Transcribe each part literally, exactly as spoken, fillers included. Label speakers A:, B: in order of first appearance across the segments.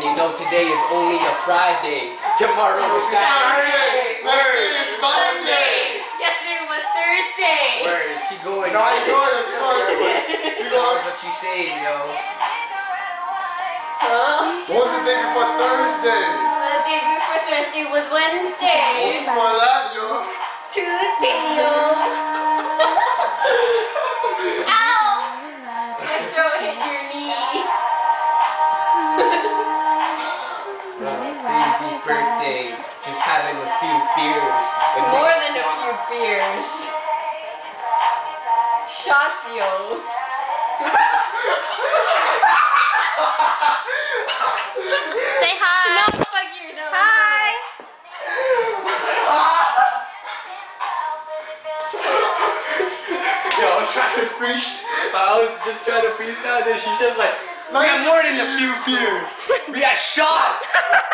A: And you know today is only a Friday. Tomorrow is Saturday.
B: Next day is Sunday.
C: Yesterday was Thursday.
A: Word, keep going.
B: No, you go, you go, you go. You go.
A: That's what you say, yo.
C: Huh?
B: What was the day before Thursday?
C: The day before Thursday was Wednesday.
B: What's before that, yo?
C: Tuesday, yo. Ow! My throat hit your knee.
A: Daisy's birthday. Just having a few beers.
C: More than a few beers. Shots, yo.
D: Say hi.
C: No, fuck you, no.
D: Hi.
A: Yo, I was trying to freeze. I was just trying to freestyle this. She's just like, we got more than a few beers. We got shots.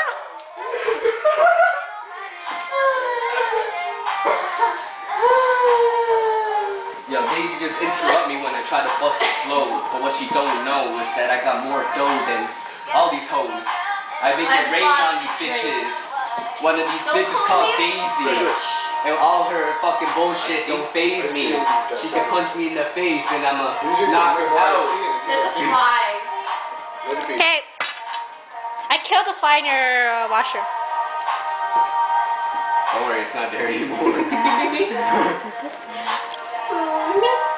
A: Yo, Daisy just interrupt me when I try to bust the flow. But what she don't know is that I got more dough than all these hoes. I make it rain on these bitches. One of these bitches called Daisy. And all her fucking bullshit don't faze me. She can punch me in the face and I'ma knock her out.
C: There's a fly.
D: Okay. I killed the fly in your uh, washer.
A: Don't worry, it's not there anymore.
D: That's a good